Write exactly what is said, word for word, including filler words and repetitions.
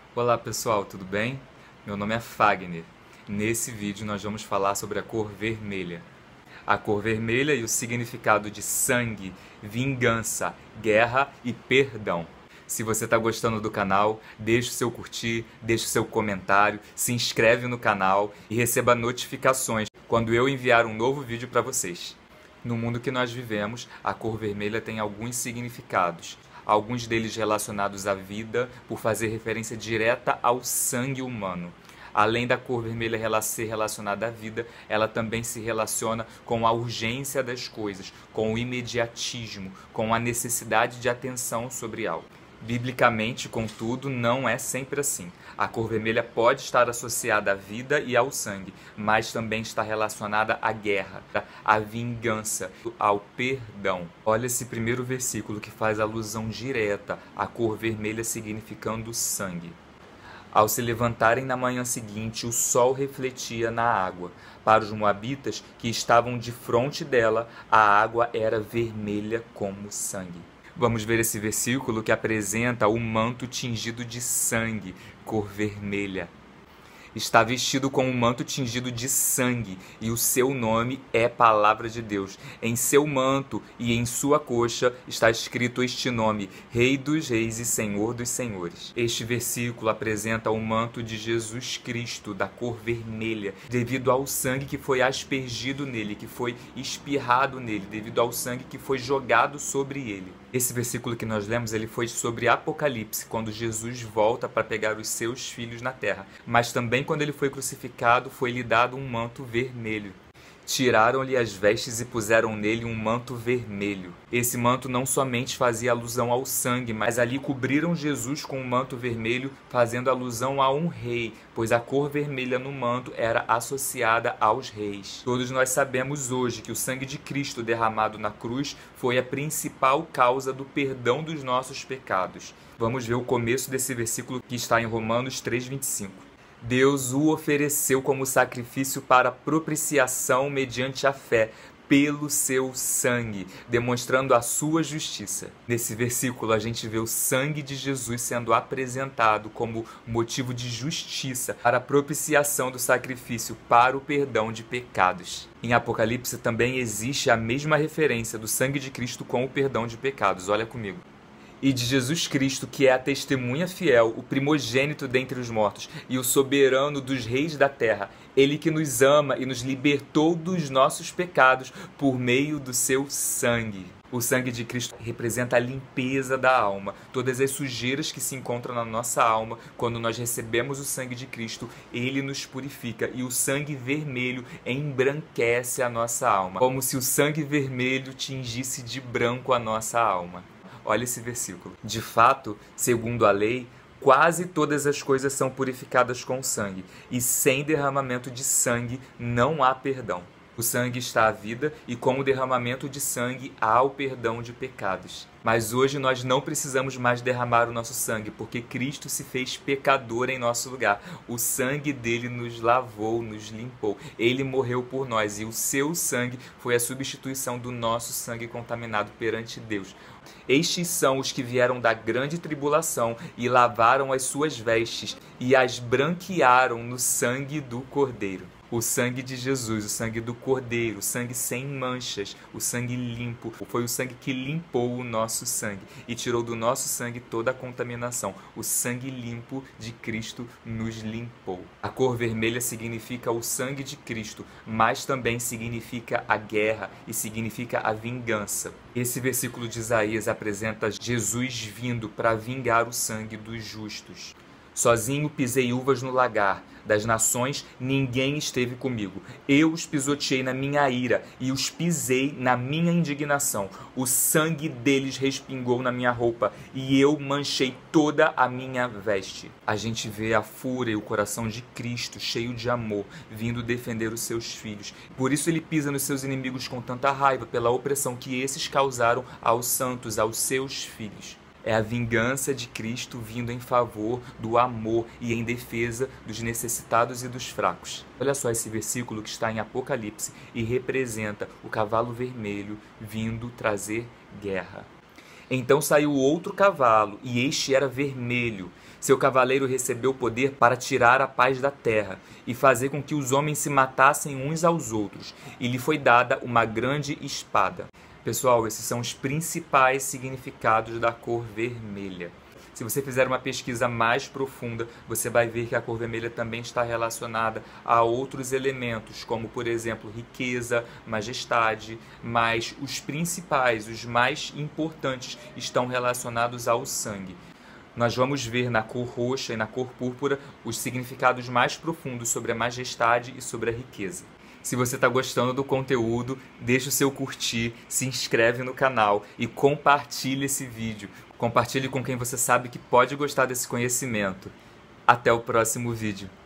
Olá pessoal, tudo bem? Meu nome é Fagner. Nesse vídeo nós vamos falar sobre a cor vermelha. A cor vermelha e o significado de sangue, vingança, guerra e perdão. Se você está gostando do canal, deixe o seu curtir, deixe o seu comentário, se inscreve no canal e receba notificações quando eu enviar um novo vídeo para vocês. No mundo que nós vivemos, a cor vermelha tem alguns significados. Alguns deles relacionados à vida, por fazer referência direta ao sangue humano. Além da cor vermelha ser relacionada à vida, ela também se relaciona com a urgência das coisas, com o imediatismo, com a necessidade de atenção sobre algo. Biblicamente, contudo, não é sempre assim. A cor vermelha pode estar associada à vida e ao sangue, mas também está relacionada à guerra, à vingança, ao perdão. Olha esse primeiro versículo que faz alusão direta à cor vermelha significando sangue. Ao se levantarem na manhã seguinte, o sol refletia na água. Para os moabitas que estavam de frente dela, a água era vermelha como sangue. Vamos ver esse versículo que apresenta o manto tingido de sangue, cor vermelha. Está vestido com um manto tingido de sangue, e o seu nome é Palavra de Deus. Em seu manto e em sua coxa está escrito este nome, Rei dos Reis e Senhor dos Senhores. Este versículo apresenta o manto de Jesus Cristo, da cor vermelha, devido ao sangue que foi aspergido nele, que foi espirrado nele, devido ao sangue que foi jogado sobre ele. Esse versículo que nós lemos, ele foi sobre Apocalipse, quando Jesus volta para pegar os seus filhos na terra. Mas também quando ele foi crucificado, foi-lhe dado um manto vermelho. Tiraram-lhe as vestes e puseram nele um manto vermelho. Esse manto não somente fazia alusão ao sangue, mas ali cobriram Jesus com um manto vermelho, fazendo alusão a um rei, pois a cor vermelha no manto era associada aos reis. Todos nós sabemos hoje que o sangue de Cristo derramado na cruz foi a principal causa do perdão dos nossos pecados. Vamos ver o começo desse versículo que está em Romanos três, vinte e cinco. Deus o ofereceu como sacrifício para propiciação mediante a fé, pelo seu sangue, demonstrando a sua justiça. Nesse versículo a gente vê o sangue de Jesus sendo apresentado como motivo de justiça para a propiciação do sacrifício para o perdão de pecados. Em Apocalipse também existe a mesma referência do sangue de Cristo com o perdão de pecados. Olha comigo. E de Jesus Cristo, que é a testemunha fiel, o primogênito dentre os mortos e o soberano dos reis da terra, ele que nos ama e nos libertou dos nossos pecados por meio do seu sangue. O sangue de Cristo representa a limpeza da alma, todas as sujeiras que se encontram na nossa alma. Quando nós recebemos o sangue de Cristo, ele nos purifica, e o sangue vermelho embranquece a nossa alma, como se o sangue vermelho tingisse de branco a nossa alma. Olha esse versículo. De fato, segundo a lei, quase todas as coisas são purificadas com sangue, e sem derramamento de sangue não há perdão. O sangue está à vida, e com o derramamento de sangue há o perdão de pecados. Mas hoje nós não precisamos mais derramar o nosso sangue, porque Cristo se fez pecador em nosso lugar. O sangue dele nos lavou, nos limpou. Ele morreu por nós, e o seu sangue foi a substituição do nosso sangue contaminado perante Deus. Estes são os que vieram da grande tribulação e lavaram as suas vestes e as branquearam no sangue do Cordeiro. O sangue de Jesus, o sangue do Cordeiro, o sangue sem manchas, o sangue limpo, foi o sangue que limpou o nosso sangue e tirou do nosso sangue toda a contaminação. O sangue limpo de Cristo nos limpou. A cor vermelha significa o sangue de Cristo, mas também significa a guerra e significa a vingança. Esse versículo de Isaías apresenta Jesus vindo para vingar o sangue dos justos. Sozinho pisei uvas no lagar, das nações ninguém esteve comigo. Eu os pisoteei na minha ira e os pisei na minha indignação. O sangue deles respingou na minha roupa e eu manchei toda a minha veste. A gente vê a fúria e o coração de Cristo, cheio de amor, vindo defender os seus filhos. Por isso ele pisa nos seus inimigos com tanta raiva, pela opressão que esses causaram aos santos, aos seus filhos. É a vingança de Cristo vindo em favor do amor e em defesa dos necessitados e dos fracos. Olha só esse versículo que está em Apocalipse e representa o cavalo vermelho vindo trazer guerra. Então saiu outro cavalo, e este era vermelho. Seu cavaleiro recebeu poder para tirar a paz da terra e fazer com que os homens se matassem uns aos outros, e lhe foi dada uma grande espada. Pessoal, esses são os principais significados da cor vermelha. Se você fizer uma pesquisa mais profunda, você vai ver que a cor vermelha também está relacionada a outros elementos, como, por exemplo, riqueza, majestade, mas os principais, os mais importantes, estão relacionados ao sangue. Nós vamos ver na cor roxa e na cor púrpura os significados mais profundos sobre a majestade e sobre a riqueza. Se você está gostando do conteúdo, deixa o seu curtir, se inscreve no canal e compartilhe esse vídeo. Compartilhe com quem você sabe que pode gostar desse conhecimento. Até o próximo vídeo.